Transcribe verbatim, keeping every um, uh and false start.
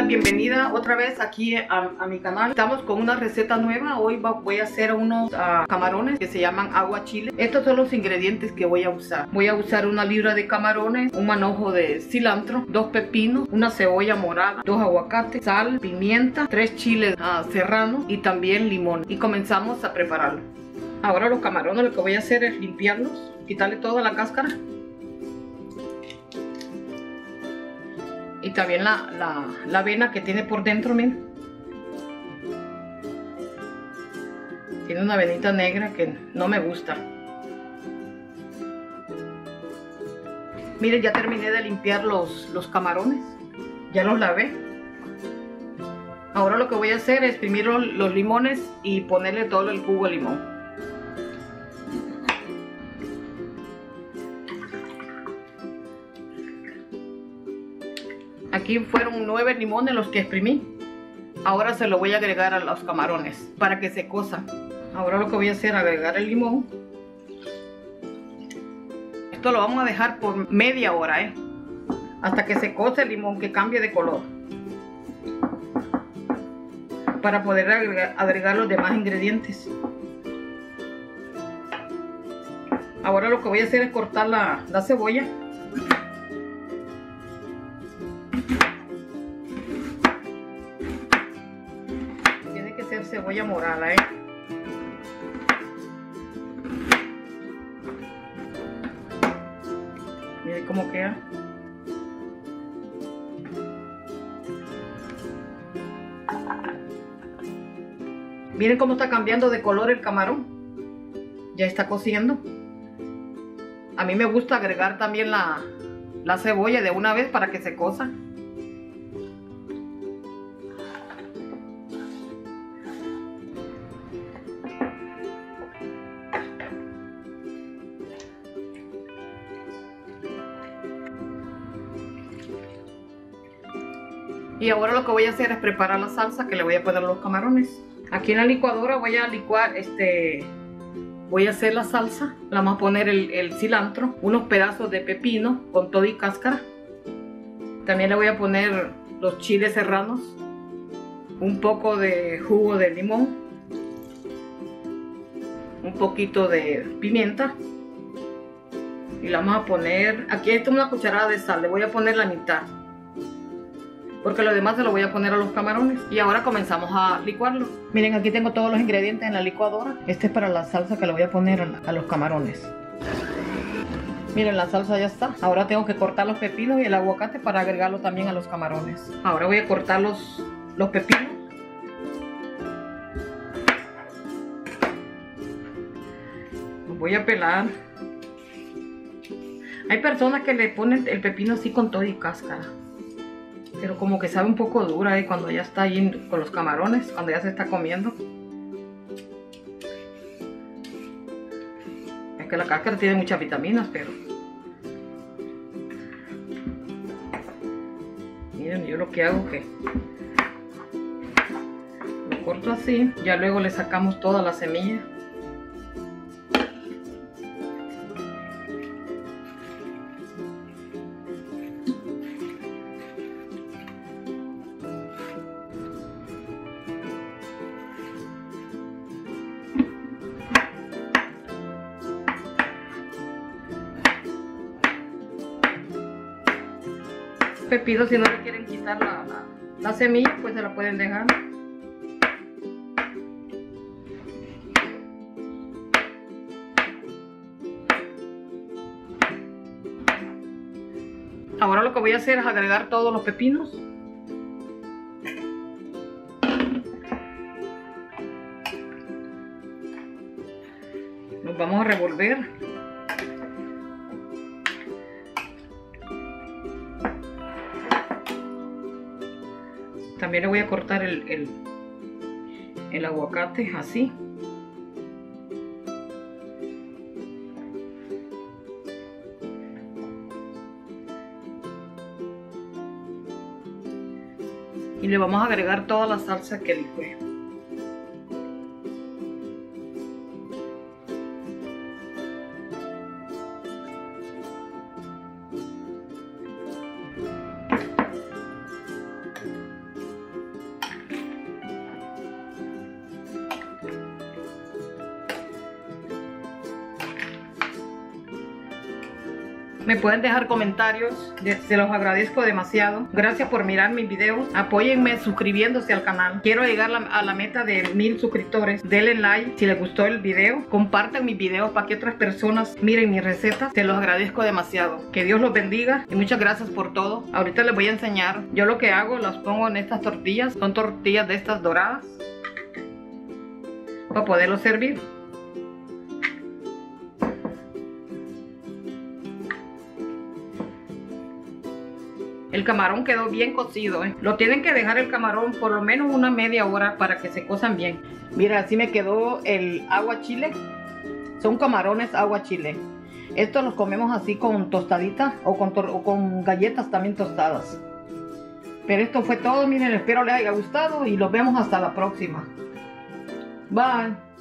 Hola, bienvenida otra vez aquí a, a mi canal. Estamos con una receta nueva. Hoy va, voy a hacer unos uh, camarones que se llaman aguachile. Estos son los ingredientes que voy a usar. Voy a usar una libra de camarones, un manojo de cilantro, dos pepinos, una cebolla morada, dos aguacates, sal, pimienta, tres chiles uh, serranos y también limón. Y comenzamos a prepararlo. Ahora los camarones lo que voy a hacer es limpiarlos, quitarle toda la cáscara. Y también la, la, la avena que tiene por dentro, miren. Tiene una avenita negra que no me gusta. Miren, ya terminé de limpiar los, los camarones. Ya los lavé. Ahora lo que voy a hacer es exprimir los, los limones y ponerle todo el jugo de limón. Aquí fueron nueve limones los que exprimí. Ahora se lo voy a agregar a los camarones para que se cosa. Ahora lo que voy a hacer es agregar el limón. Esto lo vamos a dejar por media hora, ¿eh? Hasta que se cose el limón, que cambie de color. Para poder agregar, agregar los demás ingredientes. Ahora lo que voy a hacer es cortar la, la cebolla. Cebolla morada, ¿eh? Miren cómo queda. Miren cómo está cambiando de color el camarón. Ya está cociendo. A mí me gusta agregar también la, la cebolla de una vez para que se cosa. Y ahora lo que voy a hacer es preparar la salsa que le voy a poner a los camarones. Aquí en la licuadora voy a licuar, este, voy a hacer la salsa. Le vamos a poner el, el cilantro, unos pedazos de pepino con todo y cáscara. También le voy a poner los chiles serranos, un poco de jugo de limón, un poquito de pimienta. Y le vamos a poner, aquí esto es una cucharada de sal, le voy a poner la mitad. Porque lo demás se lo voy a poner a los camarones. Y ahora comenzamos a licuarlo. Miren, aquí tengo todos los ingredientes en la licuadora. Este es para la salsa que le voy a poner a los camarones. Miren, la salsa ya está. Ahora tengo que cortar los pepinos y el aguacate para agregarlo también a los camarones. Ahora voy a cortar los, los pepinos. Los voy a pelar. Hay personas que le ponen el pepino así con todo y cáscara. Pero como que sabe un poco dura, ¿eh? Cuando ya está ahí con los camarones, cuando ya se está comiendo. Es que la cáscara tiene muchas vitaminas, pero... Miren, yo lo que hago es que... lo corto así, ya luego le sacamos toda la semilla. Pepino, si no le quieren quitar la, la, la semilla, pues se la pueden dejar. Ahora lo que voy a hacer es agregar todos los pepinos. Los vamos a revolver. También le voy a cortar el, el, el aguacate así. Y le vamos a agregar toda la salsa que licué. Me pueden dejar comentarios, se los agradezco demasiado. Gracias por mirar mis videos. Apóyenme suscribiéndose al canal. Quiero llegar a la meta de mil suscriptores. Denle like si les gustó el video. Compartan mis videos para que otras personas miren mis recetas. Se los agradezco demasiado. Que Dios los bendiga y muchas gracias por todo. Ahorita les voy a enseñar. Yo lo que hago, las pongo en estas tortillas. Son tortillas de estas doradas para poderlo servir. El camarón quedó bien cocido, ¿eh? Lo tienen que dejar el camarón por lo menos una media hora para que se cosan bien. Mira, así me quedó el agua chile. Son camarones agua chile. Estos los comemos así con tostaditas o con, o con galletas también tostadas. Pero esto fue todo, miren, espero les haya gustado y los vemos hasta la próxima. Bye.